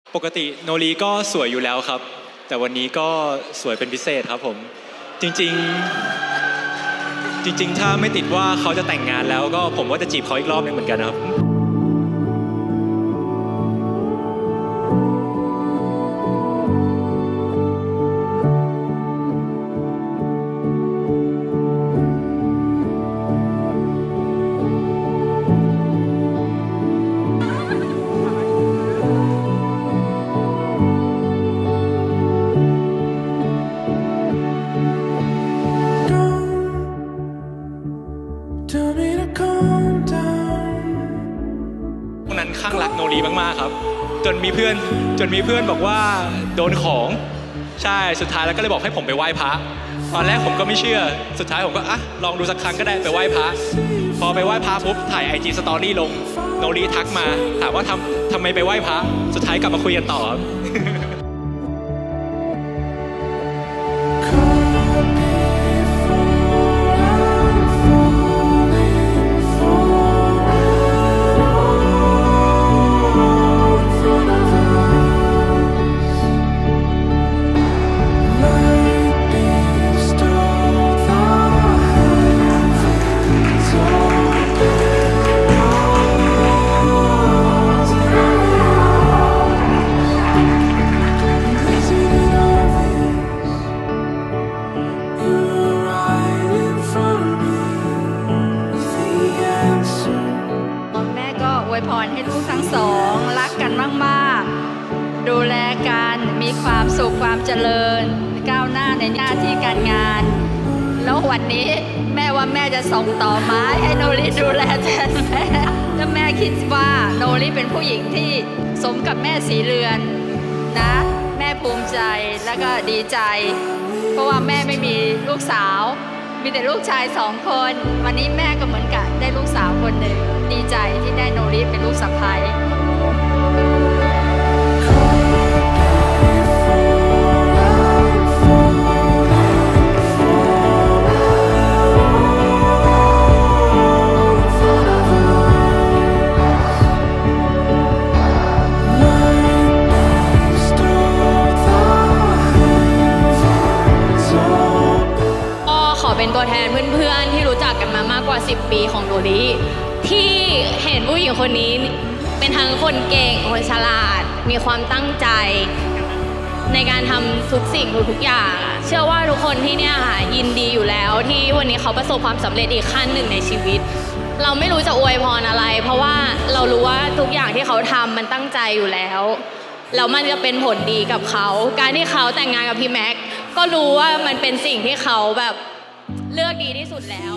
ปกติโนรีก็สวยอยู่แล้วครับแต่วันนี้ก็สวยเป็นพิเศษครับผมจริงๆถ้าไม่ติดว่าเขาจะแต่งงานแล้วก็ผมว่าจะจีบเขาอีกรอบนึงเหมือนกันครับข้างรักโนรีมากๆครับจนมีเพื่อนบอกว่าโดนของใช่สุดท้ายแล้วก็เลยบอกให้ผมไปไหว้พระตอนแรกผมก็ไม่เชื่อสุดท้ายผมก็ลองดูสักครั้งก็ได้ไปไหว้พระพอไปไหว้พระปุ๊บถ่าย IG Story ลงโนรีทักมาถามว่าทำไมไปไหว้พระสุดท้ายกลับมาคุยกันต่อครับพรให้ลูกทั้งสองรักกันมากๆดูแลกันมีความสุขความเจริญก้าวหน้าในหน้าที่การงานแล้ววันนี้แม่ว่าแม่จะส่งต่อไม้ให้โนริดูแลแทนแม่และแม่คิดว่าโนริเป็นผู้หญิงที่สมกับแม่สีเรือนนะแม่ภูมิใจและก็ดีใจเพราะว่าแม่ไม่มีลูกสาวมีแต่ลูกชาย2 คนวันนี้แม่ก็เหมือนกับได้ลูกสาวคนหนึ่งดีใจที่ได้โนริเป็นลูกสะใภ้เป็นตัวแทนเพื่อนๆที่รู้จักกันมามากกว่า10 ปีของโนริที่เห็นผู้หญิงคนนี้เป็นทั้งคนเก่งคนฉลาดมีความตั้งใจในการทำทุกสิ่งทุกอย่างเชื่อว่าทุกคนที่เนี่ยค่ะยินดีอยู่แล้วที่วันนี้เขาประสบความสำเร็จอีกขั้นหนึ่งในชีวิตเราไม่รู้จะอวยพรอะไรเพราะว่าเรารู้ว่าทุกอย่างที่เขาทำมันตั้งใจอยู่แล้วแล้วมันจะเป็นผลดีกับเขาการที่เขาแต่งงานกับพี่แม็กก็รู้ว่ามันเป็นสิ่งที่เขาแบบเลือกดีที่สุดแล้ว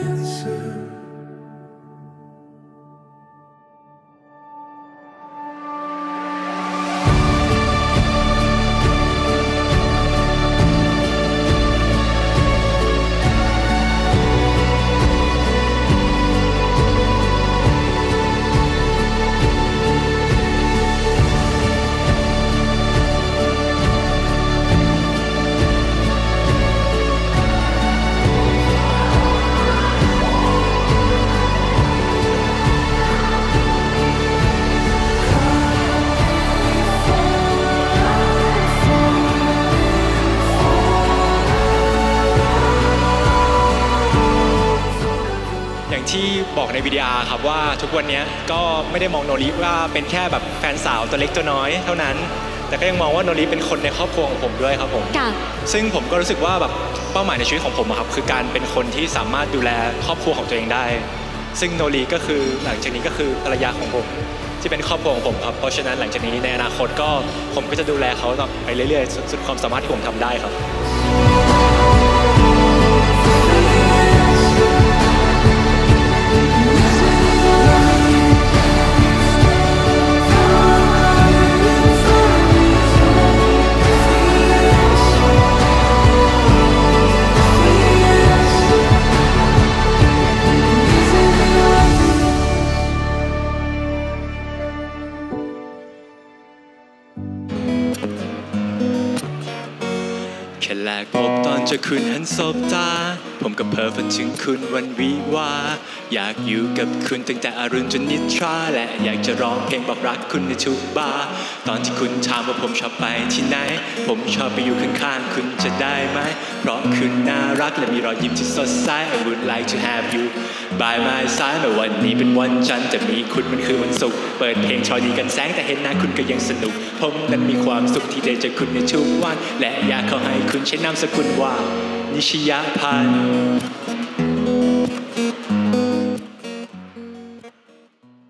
ที่บอกในวิดีโอครับว่าทุกวันนี้ก็ไม่ได้มองโนริว่าเป็นแค่แบบแฟนสาวตัวเล็กตัวน้อยเท่านั้นแต่ก็ยังมองว่าโนริเป็นคนในครอบครัวของผมด้วยครับผมซึ่งผมก็รู้สึกว่าแบบเป้าหมายในชีวิตของผมครับคือการเป็นคนที่สามารถดูแลครอบครัวของตัวเองได้ซึ่งโนริก็คือหลังจากนี้ก็คือภรรยาของผมที่เป็นครอบครัวของผมครับเพราะฉะนั้นหลังจากนี้ในอนาคตก็ผมก็จะดูแลเขาต่อไปเรื่อยๆสุดความสามารถที่ผมทำได้ครับค่แรกพบตอนเจอคุณหันสบตาผมก็เพ้อฝันถึงคุณวันวิวาอยากอยู่กับคุณตั้งแต่อรุณจนนิทราและอยากจะร้องเพลงบอกรักคุณในทุกบาร์ตอนที่คุณถามว่าผมชอบไปที่ไหนผมชอบไปอยู่ข้างๆคุณจะได้ไหมเพราะคุณน่ารักและมีรอยยิ้มที่สดใส I would like to have you by my side แม้วันนี้เป็นวันจันทร์แต่มีคุณมันคือวันศุกร์เปิดเพลงชอยดีกันแสงแต่เห็นหน้าคุณก็ยังสนุกผมนั้นมีความสุขที่ได้เจอคุณในทุกวันและอยากขอให้คุณใช้นามสกุลว่านิชยพันธ์